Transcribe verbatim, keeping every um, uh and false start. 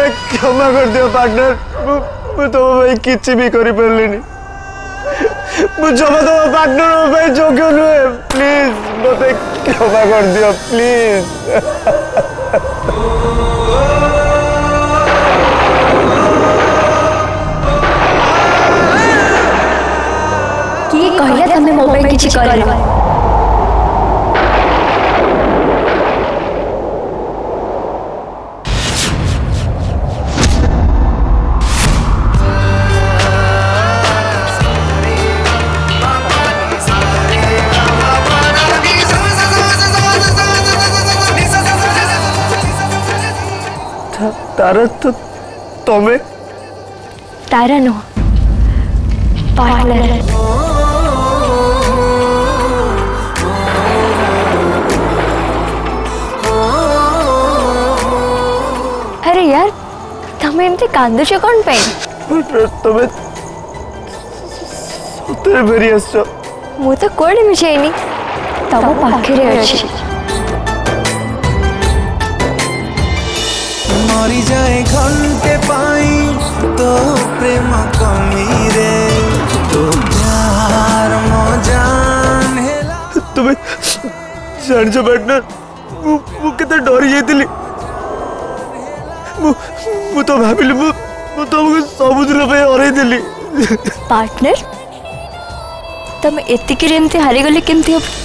मत क्षमा कर दियो पार्टनर मु तो भाई किछि भी करि परलिनी मु जमा तो पार्टनर भाई जोग्य नुहे प्लीज मते क्षमा कर दियो प्लीज की कहले तमे मोबाइल किछि करला तारा तो तमे तारा नो पार्टनर अरे यार तमे एमती कांदुछ कोन पे तमे सतरे भेरी आछो मु तो कोडे मिछेनी तम पाखरे अछि मरी जाए घंटे पाई तो प्रेम कमी रे तो प्यार मो जान हेला तुम्हें जान जो पार्टनर मु मु केते डरी जाइतिली मु मु तो भाबिली मु मु तुमको समुद्र पे हरै देली पार्टनर तमे एतिकी रेमते हारी गले केमती हो